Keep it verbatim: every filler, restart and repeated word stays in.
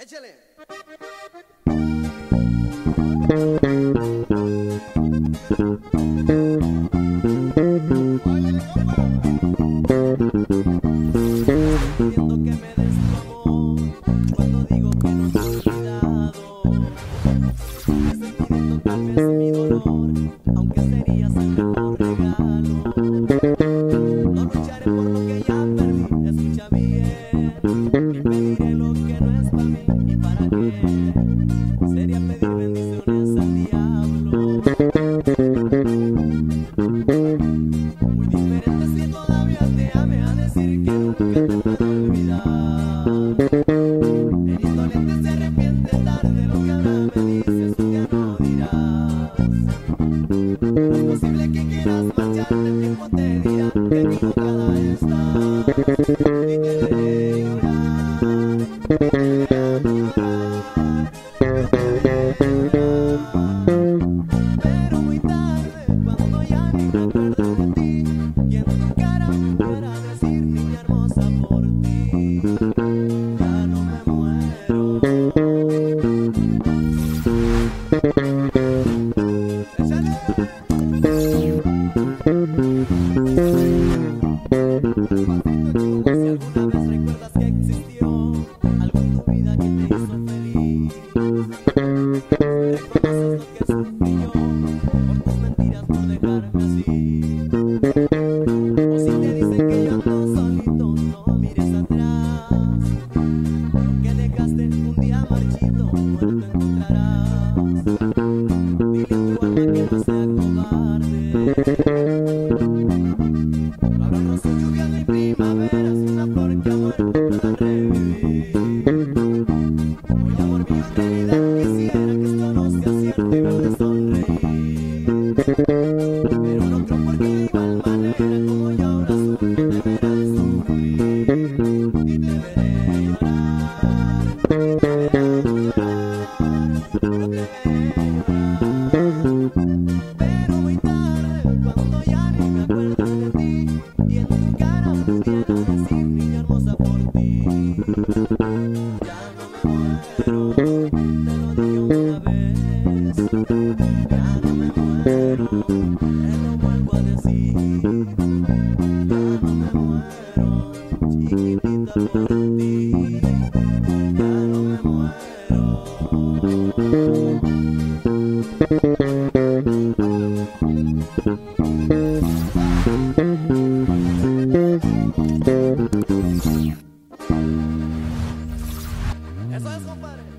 Échale. Pidiendo que me des tu amor cuando digo que no te he olvidado. Estoy pidiendo calmes mi dolor, aunque serías el mejor regalo. No lucharé por lo que ya perdí, escucha bien. Y pediré lo que no es para mí y para qué. Sería pedir bendiciones al diablo. Muy diferente si todavía te ame a decir que nunca te puedo olvidar. El indolente se arrepiente tarde, lo que ahora me dices tú ya no dirás. No es posible que quieras marcharte, el tiempo te dirá que equivocada estás. Y te veré llorar, te veré llorar, te veré llorar. Pero muy tarde, cuando ya ni me acuerdo de ti, y en tu cara para decir, niña hermosa, por ti ya no me muero. ¡Échale! Si alguna vez recuerdas que existió algo en tu vida que te hizo feliz, reconoces lo que sufrí yo por tus mentiras, por dejarme así. O si te dicen que yo ando solito, no mires atrás. Lo que dejaste un día marchito, muerto encontrarás. Dile a tu alma que no sea cobarde. No habrá rosa, lluvia ni primavera, es una flor que ha muerto para revivir. Hoy amor mío, en realidad quisiera que esto no sea cierto y verte sonreír. Pero no creo porque de igual manera como yo ahora sufrí, te verás sufrir. Y te veré llorar, te veré llorar, te veré llorar. Pero muy tarde, cuando ya ni me acuerdo de ti, y en tu cara pudiera decir, niña hermosa, por ti ya no me muero. Te lo digo una vez, ya no me muero. Te lo vuelvo a decir, ya no me muero. Chiquitita, por ti ya no me muero. Eso es, compadre.